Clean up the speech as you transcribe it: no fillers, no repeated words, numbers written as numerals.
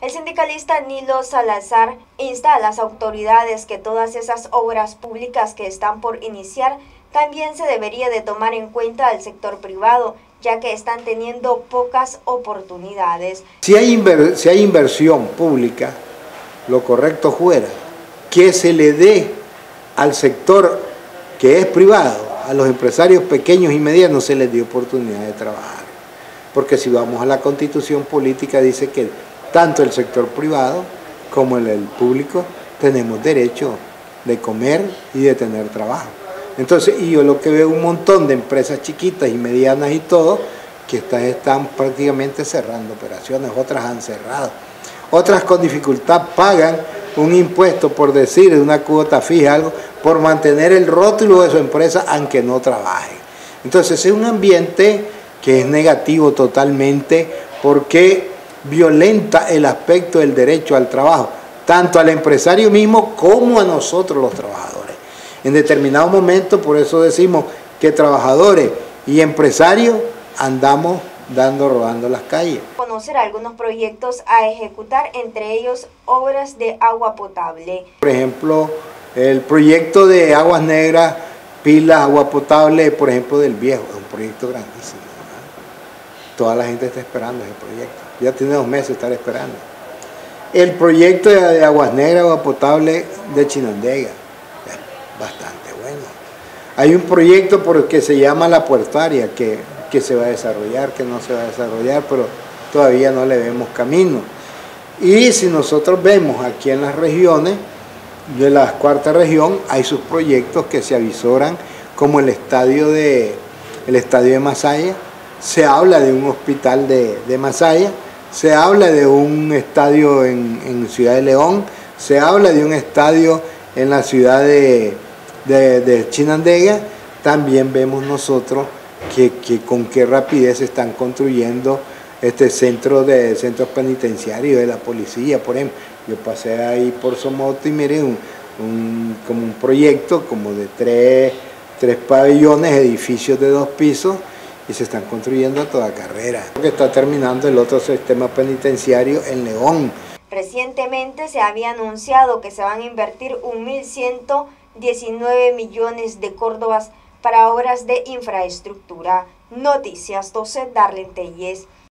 El sindicalista Nilo Salazar insta a las autoridades que todas esas obras públicas que están por iniciar también se debería de tomar en cuenta al sector privado, ya que están teniendo pocas oportunidades. Si hay inversión pública, lo correcto fuera que se le dé al sector que es privado, a los empresarios pequeños y medianos se les dé oportunidad de trabajar. Porque si vamos a la Constitución política dice que tanto el sector privado como el público tenemos derecho de comer y de tener trabajo. Entonces, y yo lo que veo un montón de empresas chiquitas y medianas y todo, que están prácticamente cerrando operaciones, otras han cerrado. Otras con dificultad pagan un impuesto, por decir, de una cuota fija, algo, por mantener el rótulo de su empresa aunque no trabajen. Entonces es un ambiente que es negativo totalmente porque violenta el aspecto del derecho al trabajo, tanto al empresario mismo como a nosotros los trabajadores. En determinado momento, por eso decimos que trabajadores y empresarios andamos rodando las calles. Conocer algunos proyectos a ejecutar, entre ellos obras de agua potable. Por ejemplo, el proyecto de Aguas Negras, pilas, agua potable, por ejemplo, del Viejo, es un proyecto grandísimo, ¿no? Toda la gente está esperando ese proyecto, ya tiene 2 meses de estar esperando. El proyecto de Aguas Negras, agua potable de Chinandega, es bastante bueno. Hay un proyecto que se llama La Puertaria, que se va a desarrollar, que no se va a desarrollar, pero todavía no le vemos camino. Y si nosotros vemos aquí en las regiones, de la cuarta región, hay sus proyectos que se avisoran, como el estadio de Masaya, se habla de un hospital de Masaya, se habla de un estadio en Ciudad de León, se habla de un estadio en la ciudad de Chinandega. También vemos nosotros que con qué rapidez se están construyendo centros penitenciarios de la policía, por ejemplo. Yo pasé ahí por Somoto y miré como un proyecto como de tres pabellones, edificios de 2 pisos, y se están construyendo a toda carrera. Porque está terminando el otro sistema penitenciario en León. Recientemente se había anunciado que se van a invertir 1.119 millones de córdobas para obras de infraestructura. Noticias 12, Darlene Telles.